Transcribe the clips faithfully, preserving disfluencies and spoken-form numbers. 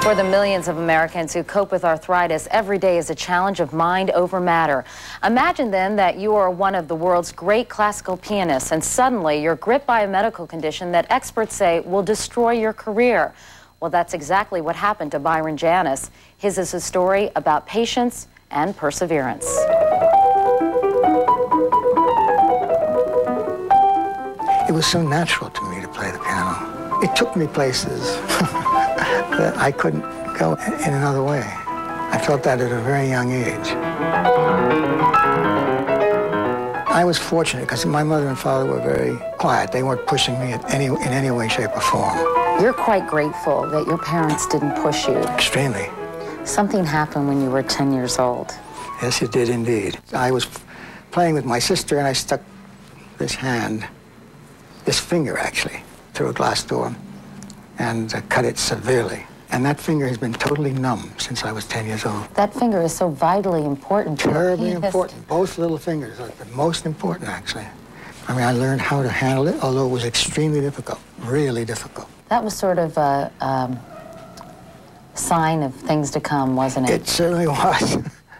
For the millions of Americans who cope with arthritis, every day is a challenge of mind over matter. Imagine then that you are one of the world's great classical pianists and suddenly you're gripped by a medical condition that experts say will destroy your career. Well, that's exactly what happened to Byron Janis. His is a story about patience and perseverance. It was so natural to me to play the piano. It took me places that I couldn't go in another way. I felt that at a very young age. I was fortunate because my mother and father were very quiet. They weren't pushing me at any, in any way, shape, or form. You're quite grateful that your parents didn't push you. Extremely. Something happened when you were ten years old. Yes, it did indeed. I was playing with my sister and I stuck this hand, this finger actually, through a glass door and uh, cut it severely. And that finger has been totally numb since I was ten years old. That finger is so vitally important to Terribly a pianist. important. Both little fingers are the most important, actually. I mean, I learned how to handle it, although it was extremely difficult, really difficult. That was sort of a um, sign of things to come, wasn't it? It certainly was.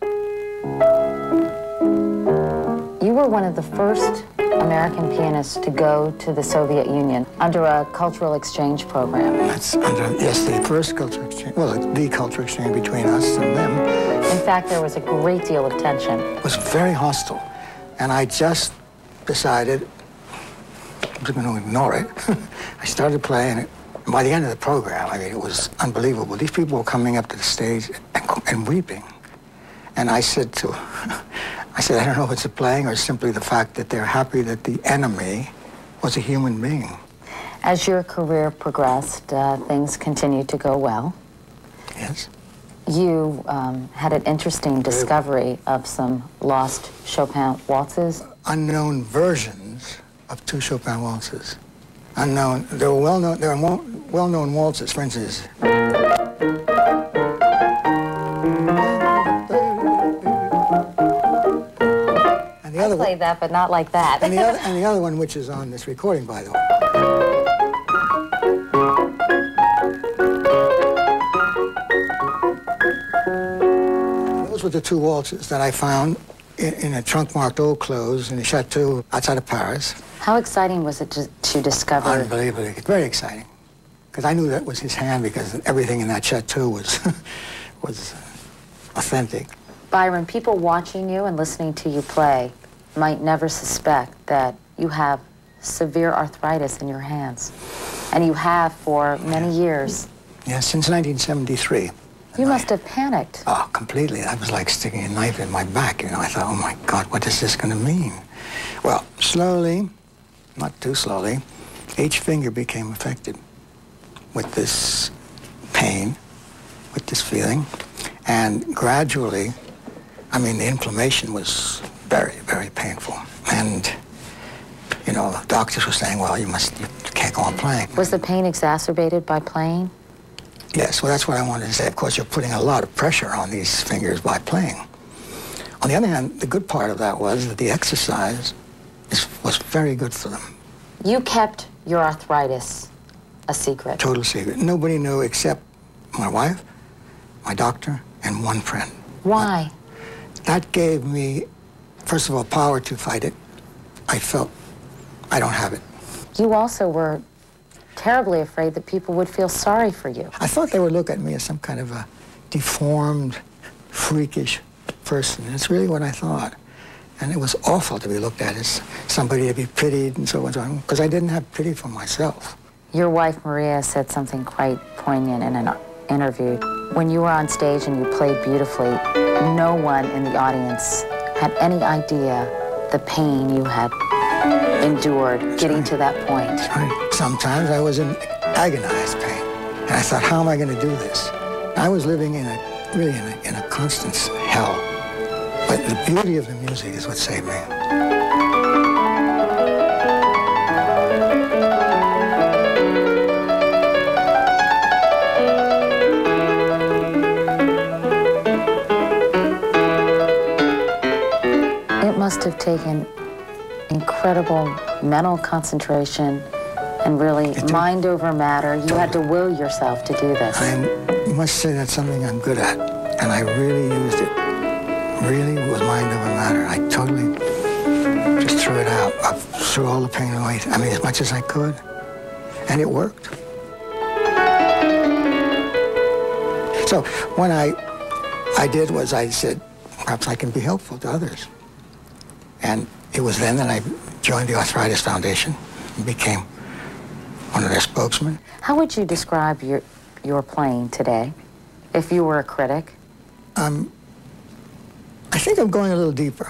You were one of the first American pianists to go to the Soviet Union under a cultural exchange program. That's under, yes, the first cultural exchange, well, the cultural exchange between us and them. In fact, there was a great deal of tension. It was very hostile, and I just decided I was going to ignore it. I started playing it. And by the end of the program, I mean, it was unbelievable. These people were coming up to the stage and, and weeping. And I said to, I said, I don't know if it's a playing or simply the fact that they're happy that the enemy was a human being. As your career progressed, uh, things continued to go well. Yes. You um, had an interesting discovery of some lost Chopin waltzes. Unknown versions of two Chopin waltzes. Unknown, there were well-known, there are well-known waltzes, for instance. I played that, but not like that. and, the other, and the other one, which is on this recording, by the way. Those were the two waltzes that I found in, in a trunk marked old clothes in a chateau outside of Paris. How exciting was it to, to discover? Unbelievably, very exciting. Because I knew that was his hand because everything in that chateau was, was authentic. Byron, people watching you and listening to you play might never suspect that you have severe arthritis in your hands. And you have for many years. Yes, since nineteen seventy-three. You must have panicked. Oh, completely. I was like sticking a knife in my back, you know. I thought, oh my God, what is this going to mean? Well, slowly, not too slowly, each finger became affected with this pain, with this feeling. And gradually, I mean, the inflammation was very, very painful. And, you know, doctors were saying, well, you must, you can't go on playing. Was the pain exacerbated by playing? Yes, well, that's what I wanted to say. Of course, you're putting a lot of pressure on these fingers by playing. On the other hand, the good part of that was that the exercise is, was very good for them. You kept your arthritis a secret. Total secret. Nobody knew except my wife, my doctor, and one friend. Why? That gave me, first of all, power to fight it. I felt I don't have it. You also were terribly afraid that people would feel sorry for you. I thought they would look at me as some kind of a deformed, freakish person. That's really what I thought. And it was awful to be looked at as somebody to be pitied and so on and so on, because I didn't have pity for myself. Your wife, Maria, said something quite poignant in an interview. When you were on stage and you played beautifully, no one in the audience had any idea the pain you had endured That's getting right. to that point. That's right. Sometimes I was in agonized pain, and I thought, how am I going to do this? I was living in a, really in a, in a constant hell. But the beauty of the music is what saved me. It must have taken incredible mental concentration and really mind over matter. You had to will yourself to do this. I must say that's something I'm good at, and I really used it. Really was mind over matter. I totally just threw it out. I threw all the pain away. I mean, as much as I could, and it worked. So when I, I did was I said, perhaps I can be helpful to others. And it was then that I joined the Arthritis Foundation and became one of their spokesmen. How would you describe your, your playing today, if you were a critic? Um, I think I'm going a little deeper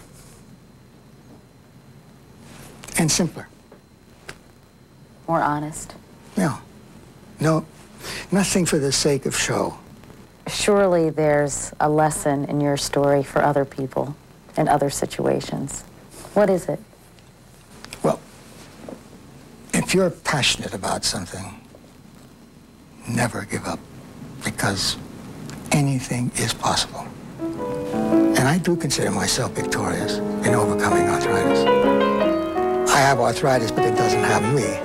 and simpler. More honest? No. No, nothing for the sake of show. Surely there's a lesson in your story for other people in other situations. What is it? Well, if you're passionate about something, never give up, because anything is possible. And I do consider myself victorious in overcoming arthritis. I have arthritis, but it doesn't have me.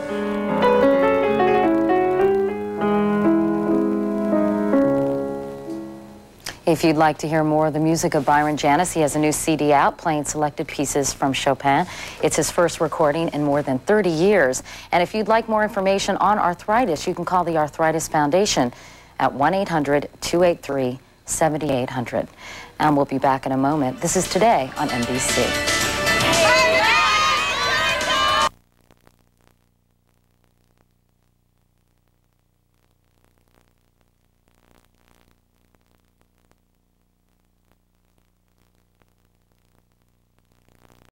If you'd like to hear more of the music of Byron Janis, he has a new C D out playing selected pieces from Chopin. It's his first recording in more than thirty years. And if you'd like more information on arthritis, you can call the Arthritis Foundation at one eight hundred, two eight three, seven eight hundred. And we'll be back in a moment. This is Today on N B C.